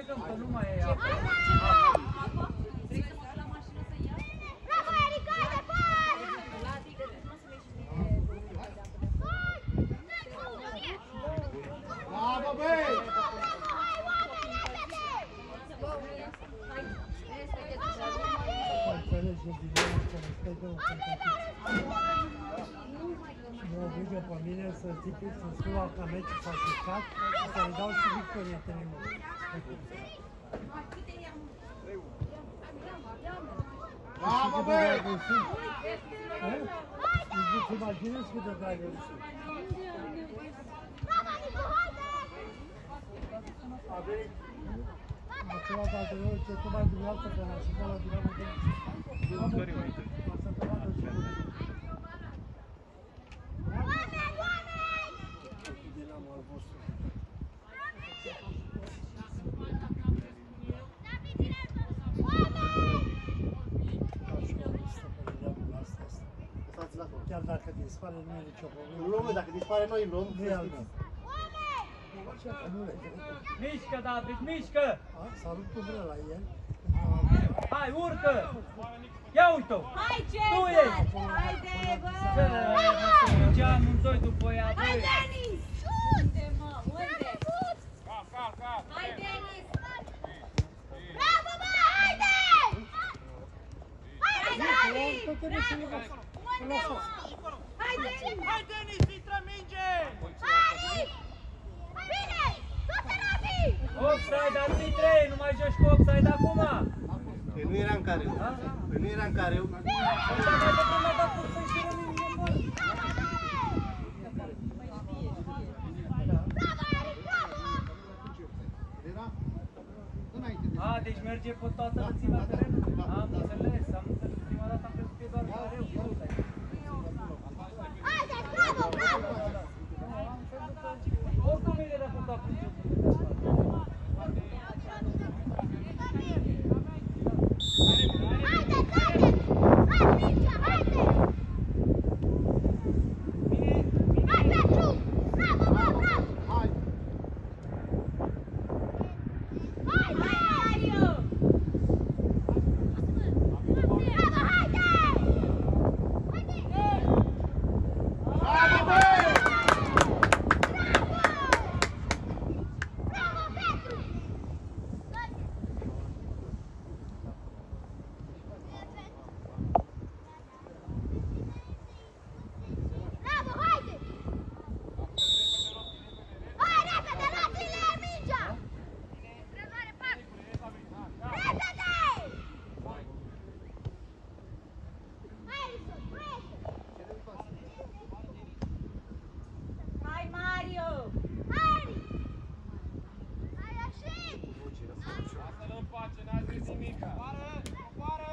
plecăm, că nu mai e apă. Vrei să mă la mașină să ia? Bravo, Erica, de pas! Bravo, băi! Mă obligă pe mine să scriu la meciul s-a stricat și să-i dau și victorie terenului. Bravo, băi! Îți imaginezi cât de dragă sunt. Bravo, Nicu, haide! A venit acela dată eu, ce tu mai dumneavoastră că n-a știut la Dinamo de Oameni, oameni! Dinamo al vostru. Chiar dacă dispare, nu e nicio problemă. Nu, mă, dacă dispare noi îl luăm. Nu e al meu. Mișcă, David, mișcă! S-a rupt umbrela el. Hai, urcă! Ia uite-o! Hai, Tu Cezar! ești! Haide, bă! Ce amândoi după ea, Hai, băi! Denis! Unde, mă? Unde? Cap! Hai, Denis! Bravo, bă, haide! Hai, David! Bravo! Unde, mă? Hai, Denis! Hai, Denis, intră minge! Hai! Bine! Du-te, Rabi! Offside, al 3, nu mai joci cu offside acum! Păi nu era în careu. Păi nu era în careu. Asta mai devreme a dat cursă și rămâne în bol. Bravo, Eric, bravo! Era înainte de... A, deci merge pe toată lățimea terenului. Am înțeles. Prima dată am crezut că e doar careu. Haide, bravo, bravo! Oricum e de raportat cu jocul. Haide, haide! Hai, Mircea, haide! Hai, Petru! Bravo, bă, bravo! Hai! Hai, Mario! Bravo, haide! Bravo, băi! Bravo, Petru! Bravo, haide! Hai, repede, luați-le mingea! Repede! Hai, Erison, prese! Hai, Mario! Hai! Hai, ieșit! Lasă-l în pace, n-a zis nimic. Coboară!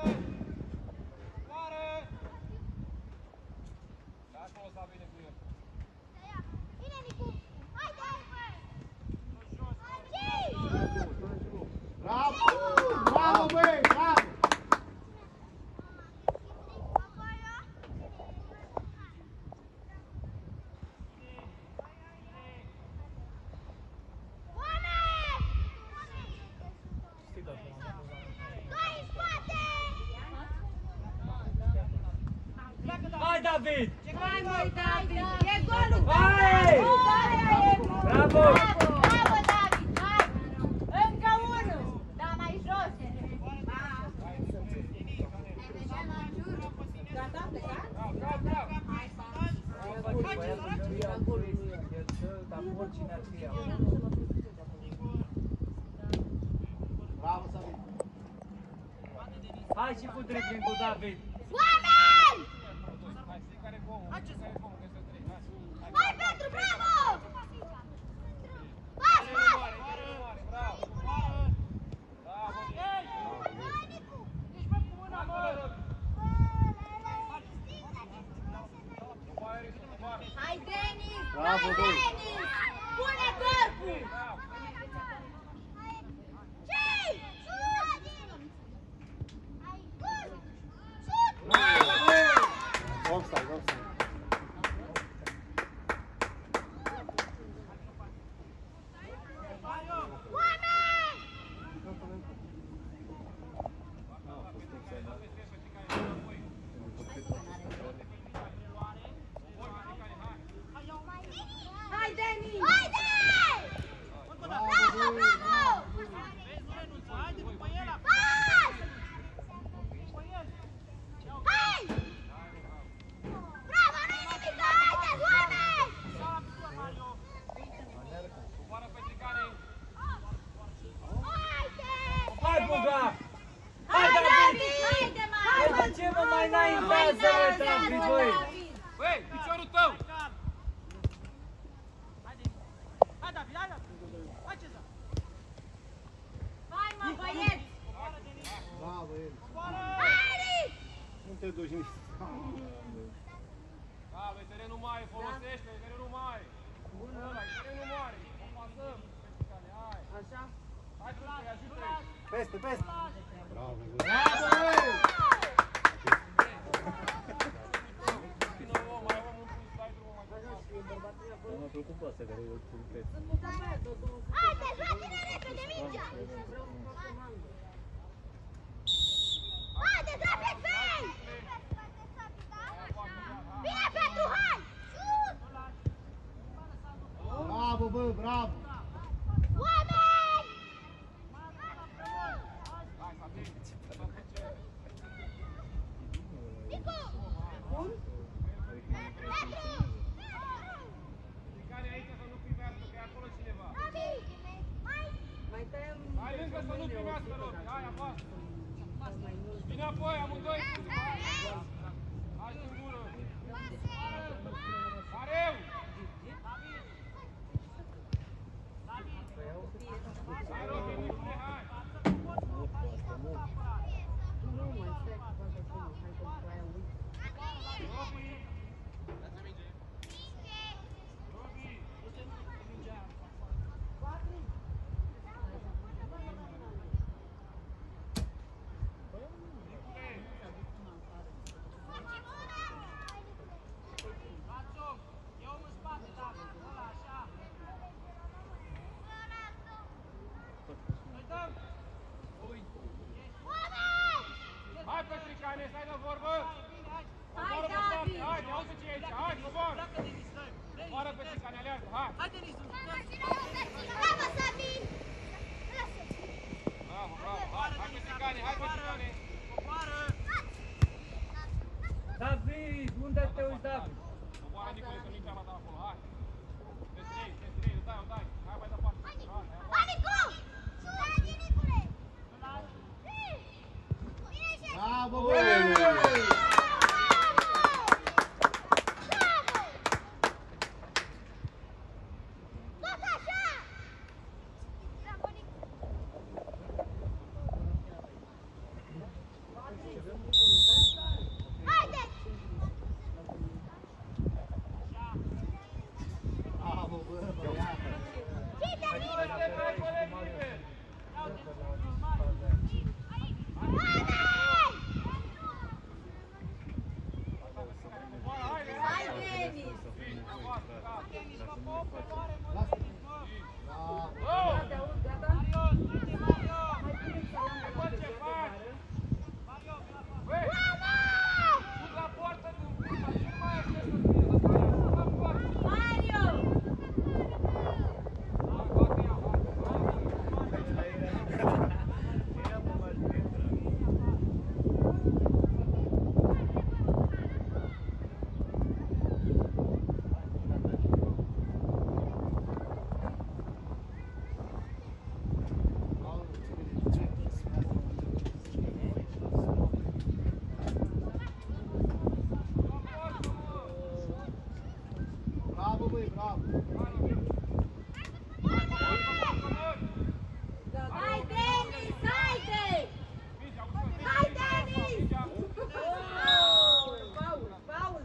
Da, acolo s-a bine cu el. Bine, Nicu! Haide! Bravo! Bravo, băi! Bravo! Hai, David! Hai, măi, David! E golul tău! Hai! Bravo! Bravo, David! Hai! Încă unul! Da, mai jos! Gata, am plecat? Dar oricine ar fi ea. Bravo, Sabin! Hai și cu dribbling-ul, David! Oameni! Hai, fiecare cu omul! Hai, Hai, Petru, bravo! Pas, pas! Bravo! Hai, Nicu! Hai, Denis! Bravo, băi! Denis! Pune corpul! Ce? Offside, offside. Lasă-mă, David, băi! Băi, piciorul tău! Hai, mă, băieți! Bravo, el. Hai! Nu te duci nici. Da, băi, terenul mare, folosește, terenul mare. Ăla, terenul mare. O pasăm. Hai. Așa? Hai, frate, ajută-i. Peste, peste. Bravo, băi. Bravo, băi! Vină, om, mai om un plus, dai drumul mai departe. M-a plăcut pe asta care eu îl cred. Haideți, luați-ne repede mingea! Haideți, rapid, vei! Bine, Petru, hai! Șut! Bravo, bă, bravo. Oameni! Hai, Sabin. Nicu! Petru! Care aici să nu primească, că e acolo cineva. Robi! Mai... Hai lângă să nu primească, Robi. Hai, apasă. Vine apoi, amândoi. Hai în gură. Mareu! Hai, Robi, Nicule, hai. Robi! Robi! Hai, Petricane, stai de vorbă! Coboară pe parte, hai, te auzi ce e aici, hai, coboară! Coboară, Petricane, aleargă, hai! Bravo, Sabin! Bravo, bravo, hai, hai, Petricane, hai, Petricane! David, unde te uiți, David? Coboară, Nicule, că nu-i treaba ta acolo, hai! Te-ți o dai, hai mai departe! Hai, Hai, Nicu! Hai, Nicule! Bravo, bă. Tot așa! Bravo, Nicu! Haideți! Bravo, bă, băiată. Ce termin? Te vrei, coleg liber! Hai, Denis! Mario! Bravo, băi, bravo. Hai, Denis! Haide! Hai, Denis! Paul, Paul!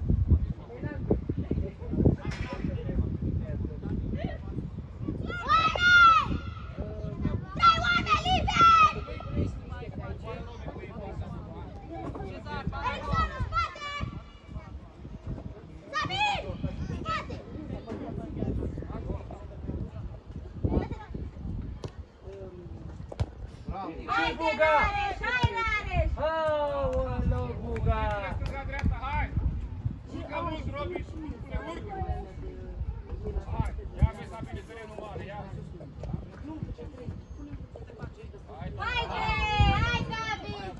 Oameni! Trei oameni liberi! Erickson, în spate! Sabin! În spate! Bravo. Haide, Rareș! Hai, Rareș! Aoleu, Guga! Dreapta, hai! Urcă mult, Robi, spune, urcă! Hai, ia vezi, Sabine, terenul mare, ia! Haide! Hai, David!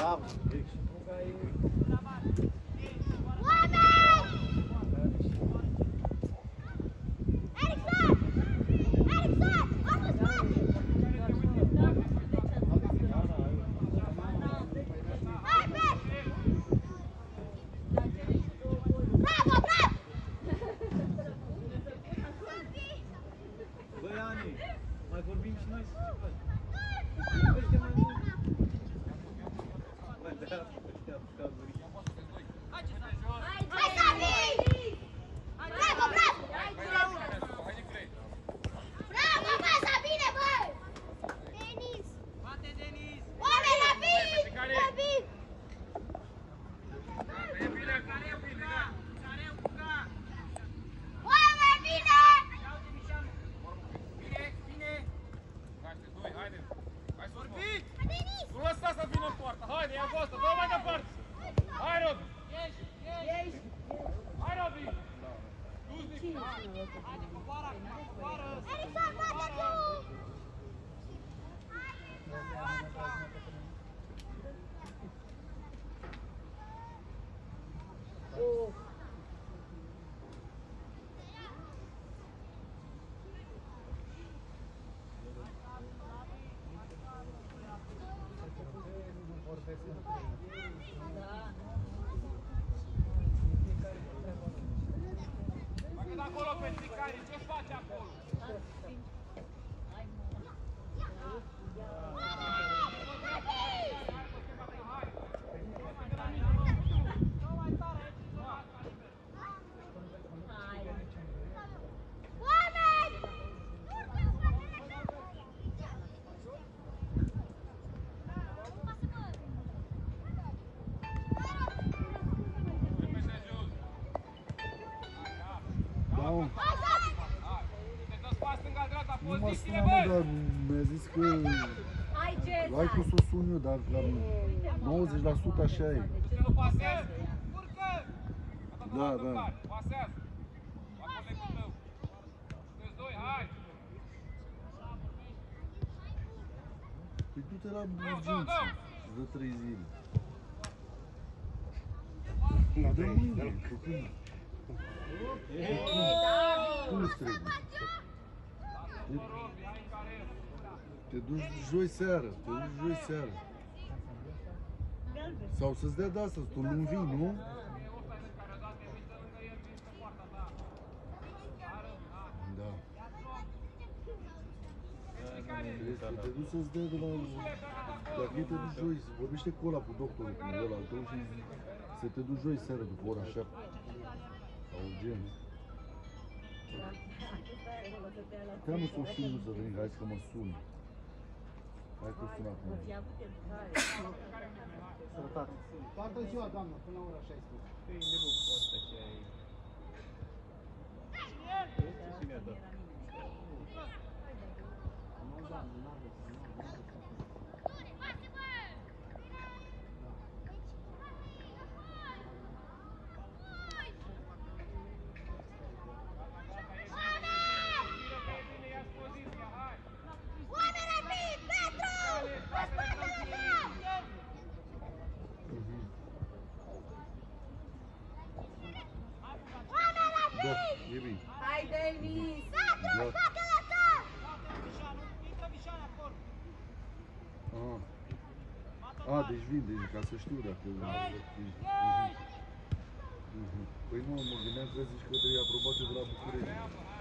Bravo! Băi, Ani, mai vorbim și noi să ce faci? Vorbește mai mult. Bă, de-aia ăștia cazuri. Hai, Sabi! Bravo, bravo! Bravo, bă, Sabine, bă! Denis! Oameni rapid! Rapid! Oameni, bine! Nu lăsa să vină în poartă! Haide, ia Costa, dă mai departe! Hai, Robi! Hai, Robi! Duznic! Haide, coboară! Ericson, poate tu! Bagă de acolo pe Tricani, ce faci acolo? Te dă spas stânga-dreapta, Nu mă pozițiile, sună, mă, băi! dar mi-a zis că Hai, Cezar! hai că s-o sun eu, dar cam 90% așa e. Cine nu pasează? Urcă! Da, da. Pasează! La colegul tău! Sunteți doi, hai! Păi du-te la urgență, îți dă 3 zile. Păi dă mâine, că cum? Cum îți trebuie? Te duci joi seară, Sau să-ți dea de astăzi, tu nu vii, nu? Da. Te duci să-ți dea de la... Dacă ei te duci joi, vorbește cu ăla, cu doctorul, cu ăla al tău și să te duci joi seară după ora 7. La urgență. Te-am să o sun, nu să veni, hai că mă sun. Hai că sun acum. Sănătate! Toată ziua, doamnă, până la ora 16. Păi, ne buc cu asta și ai... Ce mi-a dat? Nu, doamnă, n-aveți, Oameni rapid! Petru! Răspunde la ta! Oameni rapid! Da, e bine. Hai, Denis! Petru, spate la ta! Aha. A, deci vin, deci ca să știu dacă... Păi nu, mă gândeam că zici că trebuie aprobate de la București.